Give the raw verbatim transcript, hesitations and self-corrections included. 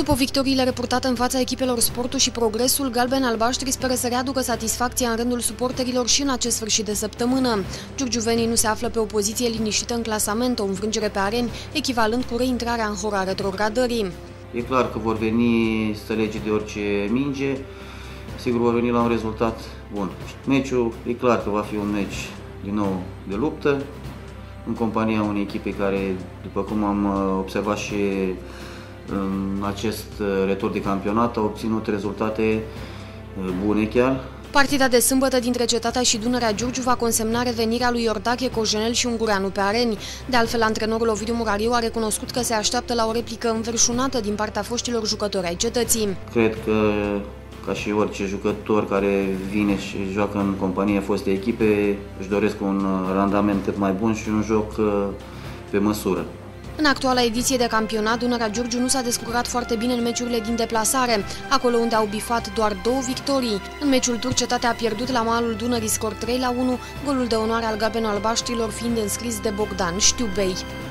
După victoriile reportate în fața echipelor Sportul și Progresul, galben-albaștri speră să readucă satisfacția în rândul suporterilor și în acest sfârșit de săptămână. Giurgiuvenii nu se află pe o poziție liniștită în clasament, o înfrângere pe Areni, echivalând cu reintrarea în hora retrogradării. E clar că vor veni stălegi de orice minge, sigur vor veni la un rezultat bun. Meciul e clar că va fi un meci din nou de luptă, în compania unei echipe care, după cum am observat și în acest retur de campionat, a obținut rezultate bune chiar. Partida de sâmbătă dintre Cetatea și Dunărea Giurgiu va consemna revenirea lui Iordache, Cojenel și Ungureanu pe Areni. De altfel, antrenorul Ovidiu Murariu a recunoscut că se așteaptă la o replică înverșunată din partea foștilor jucători ai cetății. Cred că, ca și orice jucător care vine și joacă în companie foste echipe, își doresc un randament cât mai bun și un joc pe măsură. În actuala ediție de campionat, Dunărea Giurgiu nu s-a descurcat foarte bine în meciurile din deplasare, acolo unde au bifat doar două victorii. În meciul tur, Cetatea a pierdut la malul Dunării scor trei la unu, golul de onoare al galben-albaștrilor fiind înscris de Bogdan Știubei.